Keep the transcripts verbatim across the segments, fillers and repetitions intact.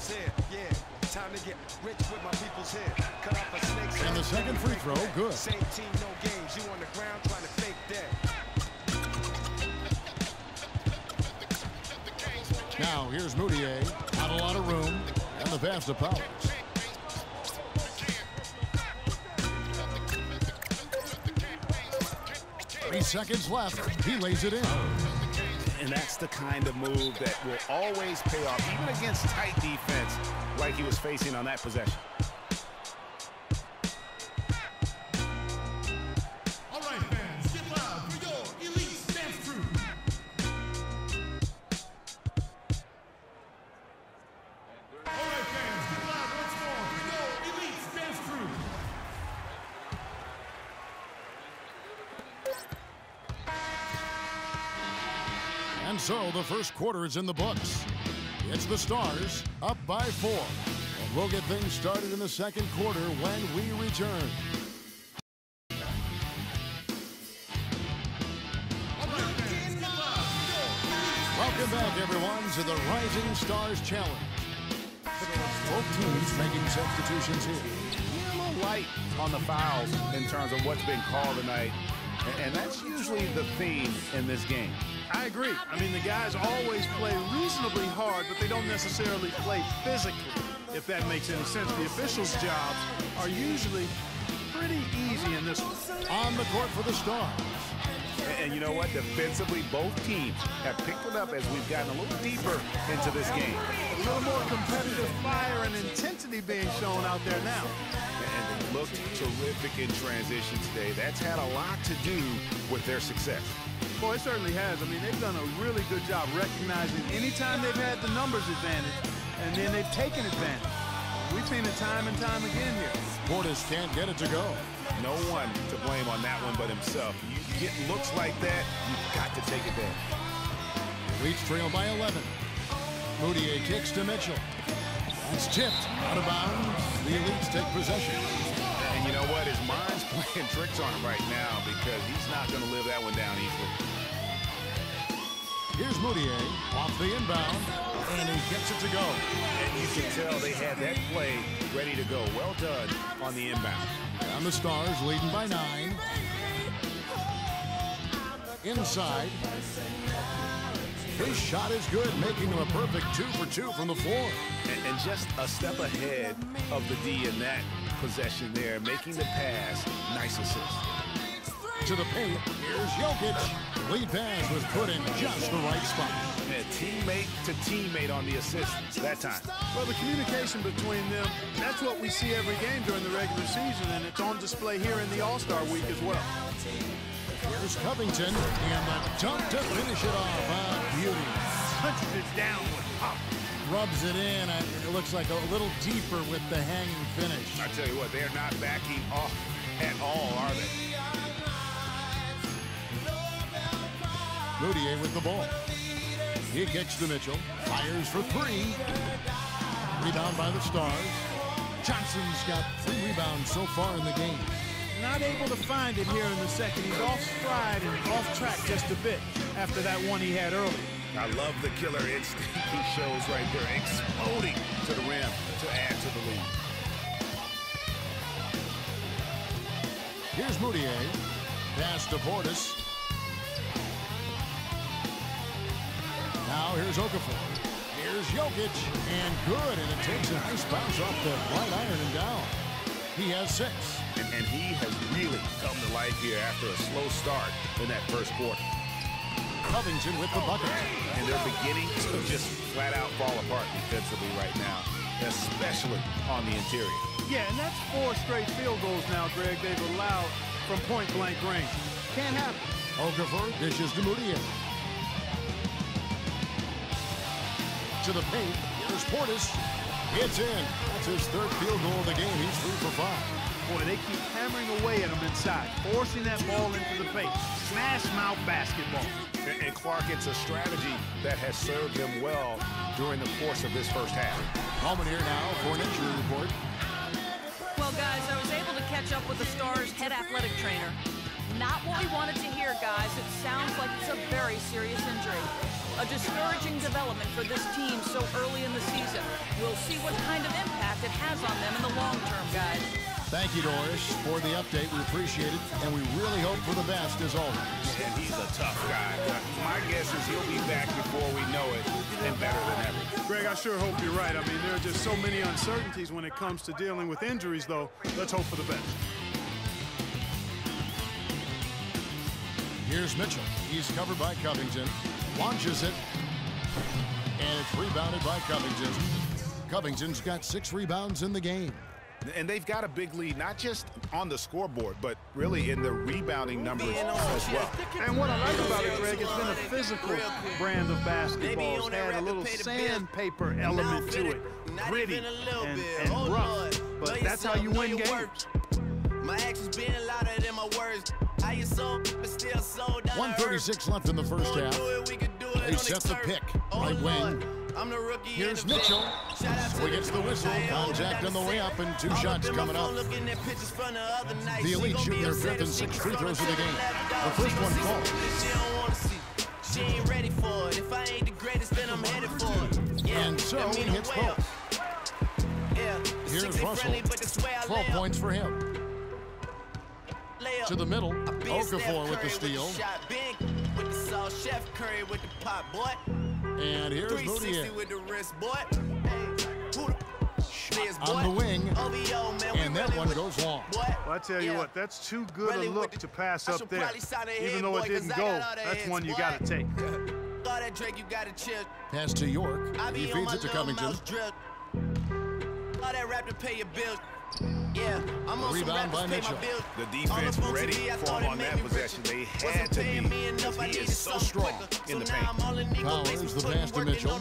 And the second free throw, good. Same team, no games. You on the ground trying to fake dead. Now here's Moutier. Not a lot of room. And the pass to Powers. Three seconds left. He lays it in. And that's the kind of move that will always pay off, even against tight defense like he was facing on that possession. All right, fans, get loud for your elite dance crew. All right, fans, get loud once more for your elite dance crew. And so the first quarter is in the books. It's the Stars up by four. And we'll get things started in the second quarter when we return. Welcome back, everyone, to the Rising Stars Challenge. Both teams making substitutions here. A little light on the fouls in terms of what's been called tonight. And that's usually the theme in this game. I agree. I mean, the guys always play reasonably hard, but they don't necessarily play physically, if that makes any sense. The officials' jobs are usually pretty easy in this one. On the court for the Stars. And, and you know what? Defensively, both teams have picked it up as we've gotten a little deeper into this game. A little more competitive fire and intensity being shown out there now. And they looked terrific in transition today. That's had a lot to do with their success. Boy, it certainly has. I mean, they've done a really good job recognizing anytime they've had the numbers advantage, and then they've taken advantage. We've seen it time and time again here. Portis can't get it to go. No one to blame on that one but himself. You get looks like that, you've got to take advantage. Leach trail by eleven. Moutier kicks to Mitchell. That's tipped out of bounds. The Elites take possession. And you know what? His mind's playing tricks on him right now because he's not going to live that one down easily. Here's Moutier off the inbound, and he gets it to go. And you can tell they had that play ready to go. Well done on the inbound. And the Stars leading by nine. Inside. His shot is good, making him a perfect two for two from the floor. And, and just a step ahead of the D in that possession there, making the pass. Nice assist. To the paint, here's Jokic. Lead pass was put in just the right spot. And teammate to teammate on the assist that time. Well, the communication between them, that's what we see every game during the regular season, and it's on display here in the All-Star week as well. Here's Covington, and the dunk to finish it off. Ah, beauty. Punches it down with pop. Rubs it in, and it looks like a little deeper with the hanging finish. I tell you what, they're not backing off at all, are they? Moutier with the ball. He kicks to Mitchell. Fires for three. Rebound by the Stars. Johnson's got three rebounds so far in the game. Not able to find it here in the second. He's off stride and off track just a bit after that one he had earlier. I love the killer instinct he shows right there, exploding to the rim to add to the lead. Here's Moutier. Pass to Portis. Now here's Okafor. Here's Jokic. And good, and it takes a nice bounce off the right iron and down. He has six. And, and he has really come to life here after a slow start in that first quarter. Covington with the bucket. And they're beginning to just flat out fall apart defensively right now, especially on the interior. Yeah, and that's four straight field goals now, Greg, they've allowed from point-blank range. Can't happen. Okafor dishes to Moutier. To the paint. Here's Portis. It's in. That's his third field goal of the game. He's three for five. Boy, they keep hammering away at him inside, forcing that ball into the paint. Smash mouth basketball. And, and Clark, it's a strategy that has served them well during the course of this first half. Coleman here now for an injury report. Well, guys, I was able to catch up with the Stars' head athletic trainer. Not what we wanted to hear, guys. It sounds like it's a very serious injury. A discouraging development for this team so early in the season. We'll see what kind of impact it has on them in the long term, guys. Thank you, Doris, for the update. We appreciate it, and we really hope for the best as always. And he's a tough guy. My guess is he'll be back before we know it, and better than ever. Greg, I sure hope you're right. I mean, there are just so many uncertainties when it comes to dealing with injuries, though. Let's hope for the best. Here's Mitchell. He's covered by Covington. Launches it. And it's rebounded by Covington. Covington's got six rebounds in the game. And they've got a big lead, not just on the scoreboard, but really in the rebounding numbers as well. And what I like about it, Greg, it's been a physical brand of basketball. It's had a little sandpaper element to it, gritty and, and rough. But that's how you win games. My actions being louder than my words. I get so, but still so down. one thirty-six left in the first half. They set the pick. Right wing. I'm the rookie. Here's Mitchell. So he gets the whistle. Contact on the way up, and two shots coming up. The Elite shooting their fifth and sixth free throws of the game. The first one falls. She ain't ready for it. If I ain't the greatest, then I'm headed for it. And so he hits both. Here's Russell. twelve points for him. To the middle. Okafor with the steal. And here's Moutier. On the wing. And that one goes long. Well, I tell you what, that's too good a look to pass up there. Even though it didn't go, that's one you got to take. Pass to York. He feeds it to Covington. Yeah, I'm on rebound by Mitchell. The defense ready for him on that possession. They had to be, because he is so strong in the paint. Powers the pass to Mitchell.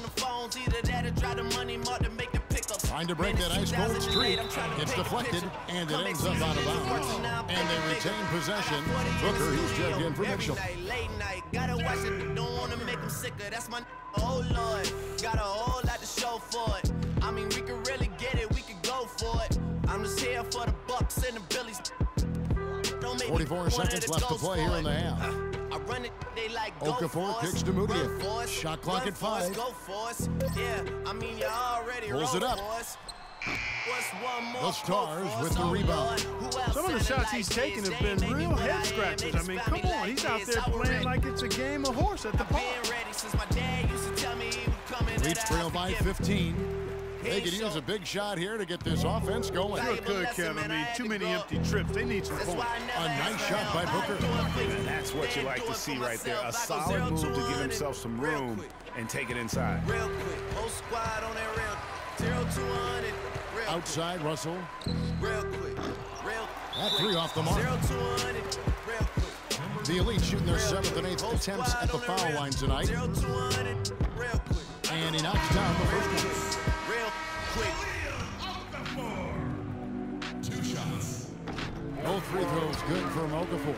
Trying to break that ice cold streak. It's deflected, and it ends up out of bounds. And they retain possession. Booker, who's checked in for Mitchell. Gotta watch it, don't want to make him sicker. That's my oh Lord. Got a whole lot to show for it. I mean, we could really get it, we could go for it. I'm just here for the Bucks and the Billies. forty-four seconds left to play here in the half. I run it, they like go Okafor kicks to Moutier. Shot clock at five. Go for us. Yeah, I mean, you already pulls it up. The Stars with the rebound. Some of the shots he's taken have been real head scratchers. I mean, come on, he's out there playing like it's a game of horse at the park. Leafs trail by fifteen. They could use a big shot here to get this offense going. Sure could, Kevin. I mean, too many empty trips. They need some points. A nice shot by Booker. And that's what you like to see right there. A solid move to give himself some room and take it inside. Real quick, whole squad on that real zero to one. Outside, Russell. Real quick, real That three off the mark. Zero to one. Real quick. The Elite shooting their seventh and eighth attempts at the foul line tonight. Zero to one. Real quick. And he knocks down the first one. Real quick. Two shots. Both free throws good from Okafor.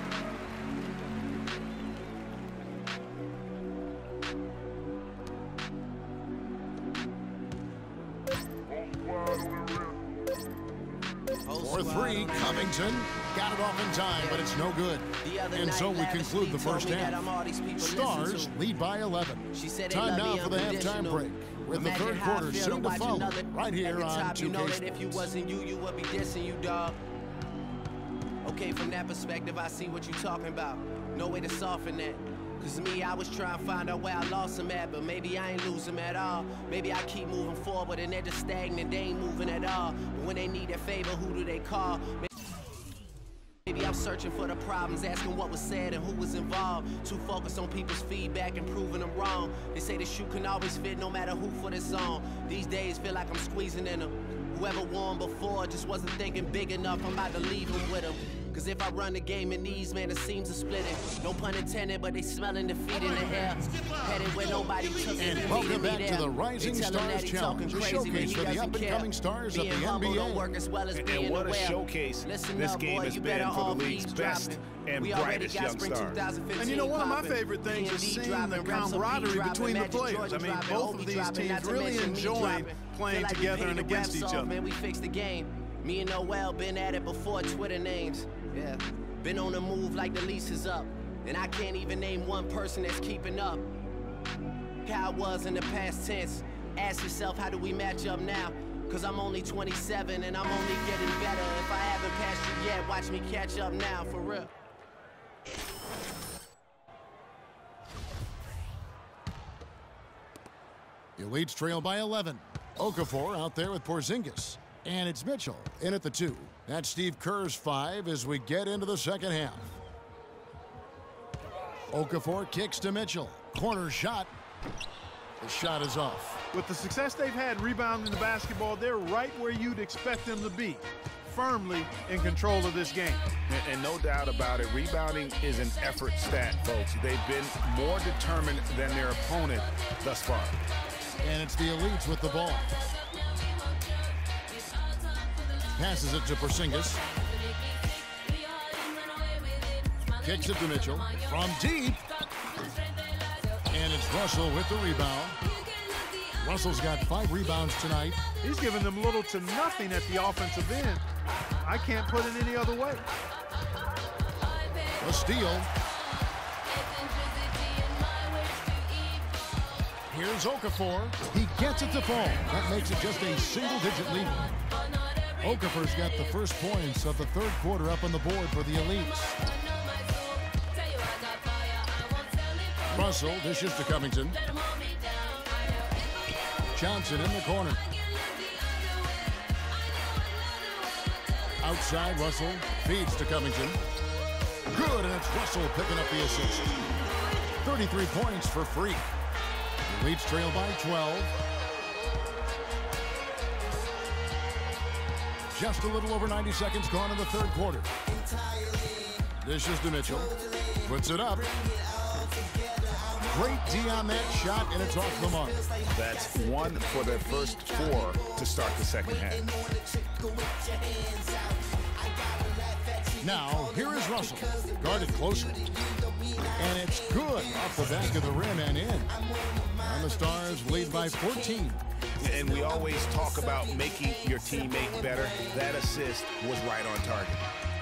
For three, Covington got it off in time, but it's no good. And so we conclude the first half. Stars lead by eleven. Time now for the halftime break, with the third quarter soon to follow, right here on two K Sports. If you wasn't you, you would be dissing you, dog. Okay, from that perspective, I see what you're talking about. No way to soften that. Cause me, I was trying to find out where I lost him at, but maybe I ain't lose him at all. Maybe I keep moving forward and they're just stagnant, they ain't moving at all. But when they need a favor, who do they call? Maybe I'm searching for the problems, asking what was said and who was involved. Too focused on people's feedback and proving them wrong. They say the shoe can always fit no matter who for this song. These days feel like I'm squeezing in them. Whoever won before just wasn't thinking big enough, I'm about to leave them with them. Cause if I run the game in these, man, the seams are splitting. No pun intended, but they smelling defeat in the air. Headed where nobody took it. And welcome back to the Rising Stars Challenge, a showcase for the up-and-coming stars of the N B A. And, and what a showcase this game has been for the league's best and brightest young stars. And you know, one of my favorite things is seeing the camaraderie between the players. I mean, both of these teams really enjoying playing together and against each other. Man, we fixed the game. Me and Noel been at it before Twitter names. Yeah, been on the move like the lease is up. And I can't even name one person that's keeping up. How I was in the past tense. Ask yourself, how do we match up now? Cause I'm only twenty-seven and I'm only getting better. If I haven't passed you yet, watch me catch up now, for real. The Elites trail by eleven. Okafor out there with Porzingis. And it's Mitchell in at the two. That's Steve Kerr's five as we get into the second half. Okafor kicks to Mitchell. Corner shot. The shot is off. With the success they've had rebounding the basketball, they're right where you'd expect them to be, firmly in control of this game. And, and no doubt about it, rebounding is an effort stat, folks. They've been more determined than their opponent thus far. And it's the Elites with the ball. Passes it to Porzingis. Kicks it to Mitchell from deep. And it's Russell with the rebound. Russell's got five rebounds tonight. He's given them little to nothing at the offensive end. I can't put it any other way. A steal. Here's Okafor. He gets it to fall. That makes it just a single-digit lead. Okafor's got the first points of the third quarter up on the board for the Elites. Russell dishes to Covington. Johnson in the corner. Outside, Russell feeds to Covington. Good, and it's Russell picking up the assist. thirty-three points for free. The Elites trail by twelve. Just a little over ninety seconds gone in the third quarter. This is to Mitchell. Puts it up. Great D on that shot, and it's off the mark. That's one for their first four to start the second half. Now, here is Russell, guarded closely. And it's good off the back of the rim and in. And the Stars lead by fourteen. And we always talk about making your teammate better. That assist was right on target.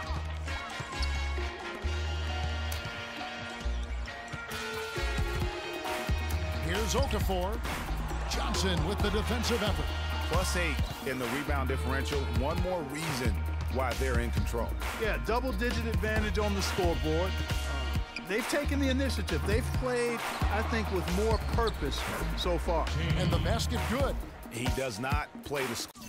Here's Okafor. Johnson with the defensive effort. Plus eight in the rebound differential. One more reason why they're in control. Yeah, double-digit advantage on the scoreboard. Uh, they've taken the initiative. They've played, I think, with more purpose so far. And the basket good. He does not play the